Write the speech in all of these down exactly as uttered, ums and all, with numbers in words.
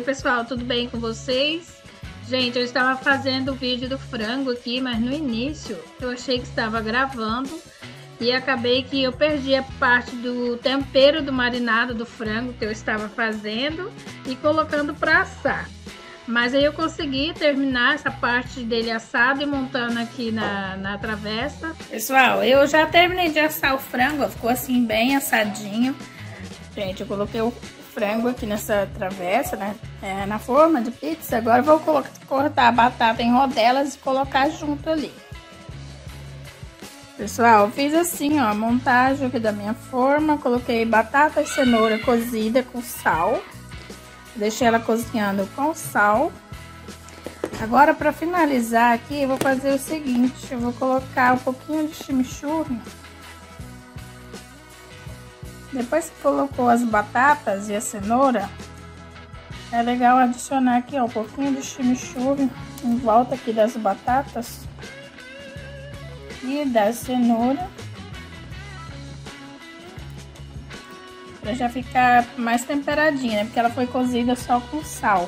pessoal, tudo bem com vocês? Gente, eu estava fazendo o vídeo do frango aqui, mas no início eu achei que estava gravando e acabei que eu perdi a parte do tempero do marinado do frango que eu estava fazendo e colocando para assar. Mas aí eu consegui terminar essa parte dele assado e montando aqui na, na travessa. Pessoal, eu já terminei de assar o frango, ficou assim bem assadinho. Gente, eu coloquei o frango aqui nessa travessa, né? É, na forma de pizza. Agora eu vou colocar, cortar a batata em rodelas e colocar junto ali. Pessoal, eu fiz assim, ó, a montagem aqui da minha forma. Coloquei batata e cenoura cozida com sal. Deixei ela cozinhando com sal. Agora, para finalizar aqui, eu vou fazer o seguinte. Eu vou colocar um pouquinho de chimichurri. Depois que colocou as batatas e a cenoura, é legal adicionar aqui, ó, um pouquinho de chimichurri em volta aqui das batatas e da cenoura. Pra já ficar mais temperadinha, né? Porque ela foi cozida só com sal.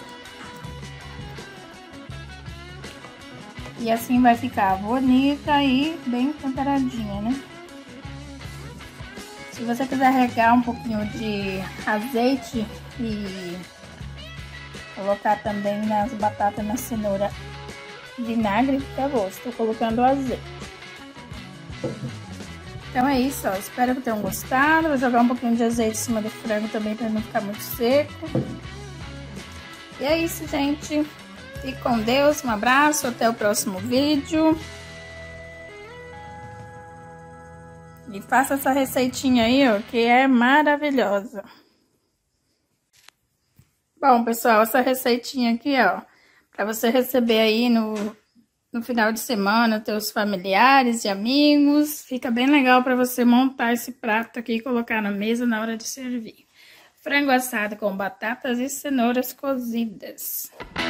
E assim vai ficar bonita e bem temperadinha, né? Se você quiser regar um pouquinho de azeite e colocar também nas batatas, na cenoura, vinagre, fica a gosto. Tô colocando o azeite. Então é isso, ó. Espero que tenham gostado. Vou jogar um pouquinho de azeite em cima do frango também para não ficar muito seco. E é isso, gente. Fique com Deus. Um abraço. Até o próximo vídeo. E faça essa receitinha aí, ó, que é maravilhosa. Bom, pessoal, essa receitinha aqui, ó, para você receber aí no... no final de semana, teus familiares e amigos. Fica bem legal para você montar esse prato aqui e colocar na mesa na hora de servir. Frango assado com batatas e cenouras cozidas.